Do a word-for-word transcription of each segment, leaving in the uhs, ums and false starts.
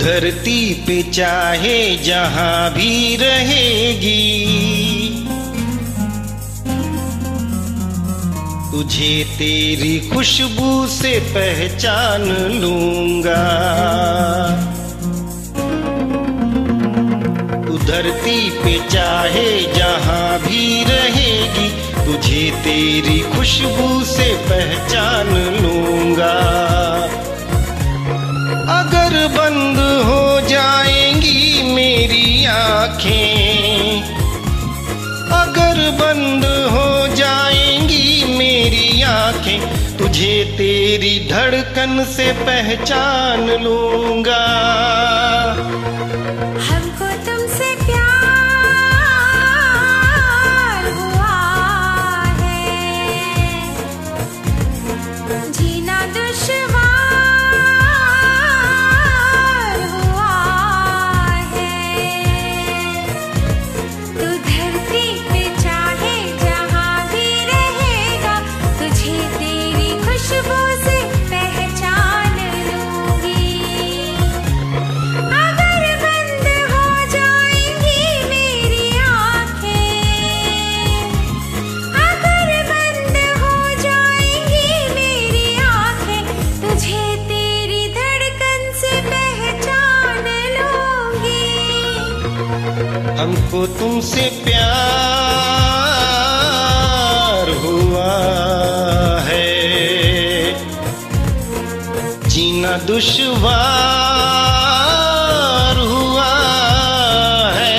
धरती पे चाहे जहां भी रहेगी, तुझे तेरी खुशबू से पहचान लूंगा। तू धरती पे चाहे जहां भी रहेगी, तुझे तेरी खुशबू से पहचान लूंगा। अगर बंद हो जाएंगी मेरी आँखें, अगर बंद हो जाएंगी मेरी आँखें, तुझे तेरी धड़कन से पहचान लूंगा। हमको तुमसे प्यार हुआ है, जीना दुश्वार हुआ है। तू धरती पे चाहे जहां भी रहेगा, तुझे तेरी खुशबू से पहचान लूंगी। अगर बंद हो जाएंगी मेरी आँखें, अगर बंद हो जाएंगी मेरी आँखें, तुझे तेरी धड़कन से पहचान लूंगी। हमको तुमसे प्यार हुआ है, जीना दुश्वार हुआ है।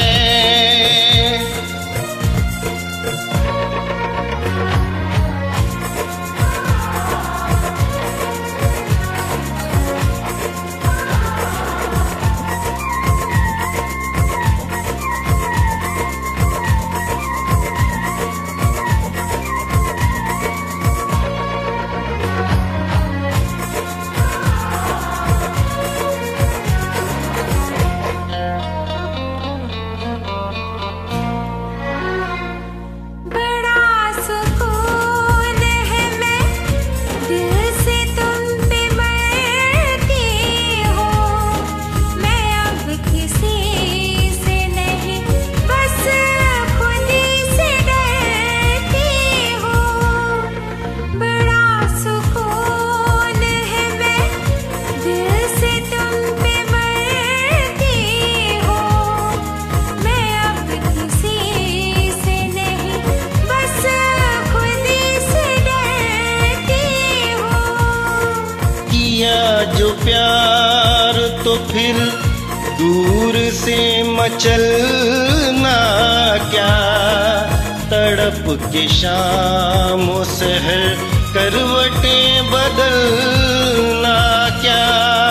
बड़ा सुकून है, मैं दिल से तुम पे मरती हूँ। मैं अब किसी से नहीं, बस खुद ही से डरती हूँ। बड़ा सुकून है, मैं दिल से तुम पे मरती हूँ। मैं अब किसी से नहीं, बस खुद ही से डरती हूँ। किया जो प्यार तो फिर दूर से मचलना क्या, तड़प के शामों सहर करवटें बदलना क्या।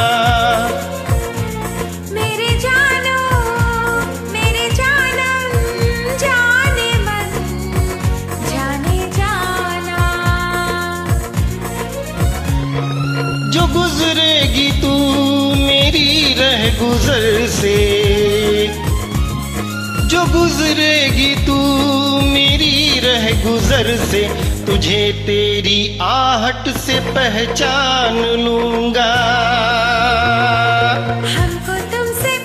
मेरे जानो मेरे जानम जाने मन जाने जाना, जो गुजरेगी तू मेरी रह गुजर से, जो गुजरेगी तू मेरी रह गुजर से, तुझे तेरी आहट से पहचान लूंगा। हमको तुमसे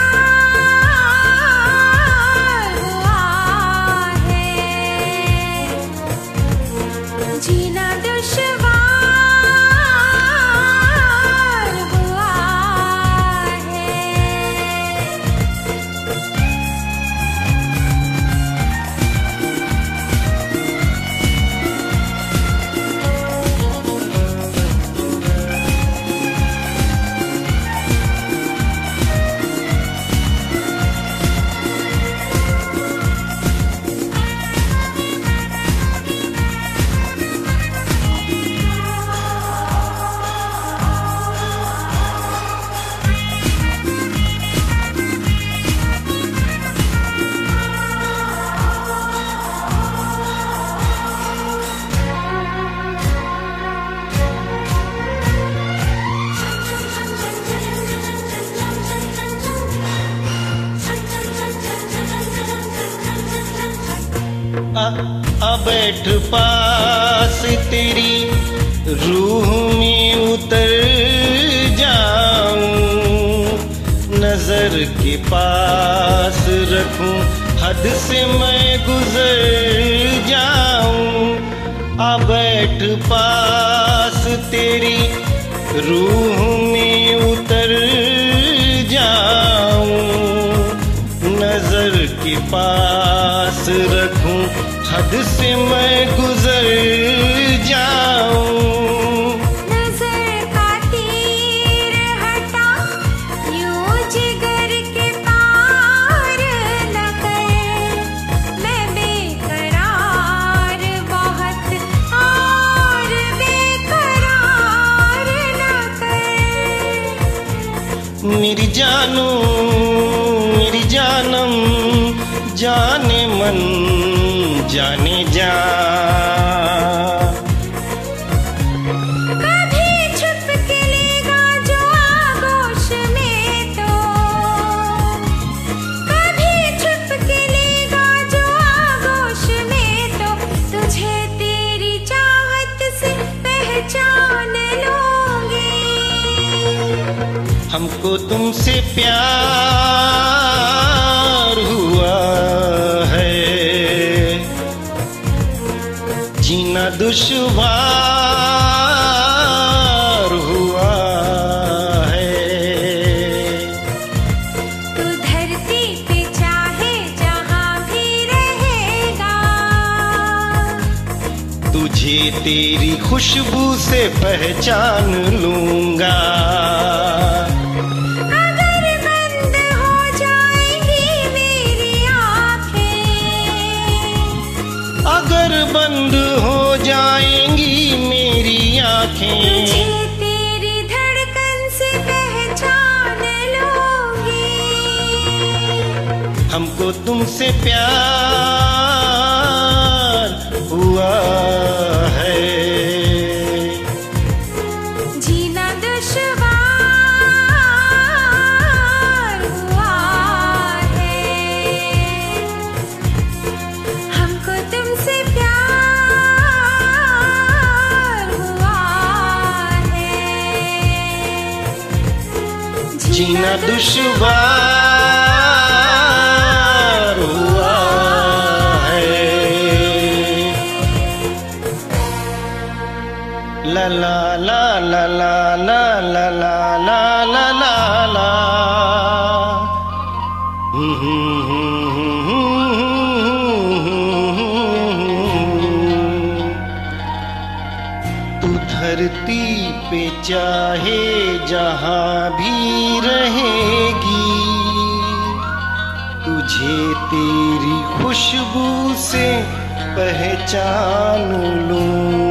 प्यार हुआ है, जीना दुश्वार हुआ है। आ, आ बैठ पास तेरी रूह में उतर जाऊं, हद से मैं गुजर जाऊं, आ बैठ पास तेरी रूह में उतर जाऊं, नजर के पास रखूं, हद से मैं गुजर जाऊं। नजर का तीर हटा, यूं जिगर के पार न कर, मैं बेकरार बहुत और बेकरार न कर। मेरी जानू मेरी जानम जाने मन जाने जा, कभी छुप के लेगा जो आगोश में तो, कभी छुप के लेगा जो आगोश में तो, तुझे तेरी चाहत से पहचान लूंगी। हमको तुमसे प्यार हुआ है, जीना दुश्वार हुआ है। तू धरती पे चाहे जहां भी रहेगा, तुझे तेरी खुशबू से पहचान लूंगा। अगर बंद हो जाएंगी मेरी आंखें, अगर बंद हो जाएंगी मेरी आंखें, तुझे तेरी धड़कन से पहचान लूंगी। हमको तुमसे प्यार हुआ है, जीना दुश्वार हुआ है, हमको तुमसे प्यार हुआ है, जीना दुश्वार हुआ है। ला ला ला ला ला ला ला ला ला ला ला ला। हम्म, हम्म, हम्म, हम्म। तू धरती पे चाहे जहां भी रहेगी, तुझे तेरी खुशबू से पहचान लूं।